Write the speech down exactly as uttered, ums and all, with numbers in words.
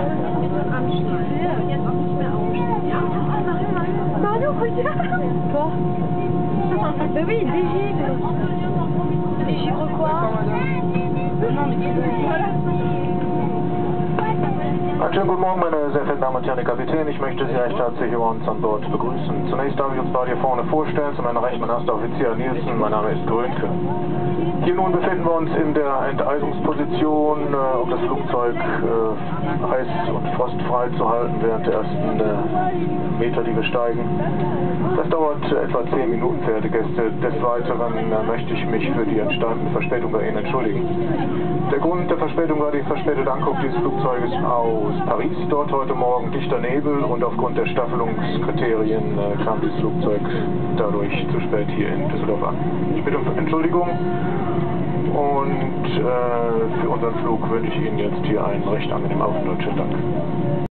Quoi? Ben oui, des givres. Des givres quoi? Non, mais tu Einen schönen guten Morgen, meine sehr verehrten Damen und Herren, der Kapitän. Ich möchte Sie recht herzlich über uns an Bord begrüßen. Zunächst darf ich uns beide hier vorne vorstellen. Zu meiner Rechten mein erster Offizier Nielsen, mein Name ist Grönke. Hier nun befinden wir uns in der Enteisungsposition, äh, um das Flugzeug äh, eis- und frostfrei zu halten während der ersten äh, Meter, die wir steigen. Das dauert äh, etwa zehn Minuten, verehrte Gäste. Des Weiteren äh, möchte ich mich für die entstandene Verspätung bei Ihnen entschuldigen. Der Grund der Verspätung war die verspätete Ankunft dieses Flugzeuges aus Paris. Dort heute Morgen dichter Nebel und aufgrund der Staffelungskriterien äh, kam dieses Flugzeug dadurch zu spät hier in Düsseldorf an. Ich bitte um Entschuldigung und äh, für unseren Flug wünsche ich Ihnen jetzt hier einen recht angenehmen Aufenthalt. Schönen Dank.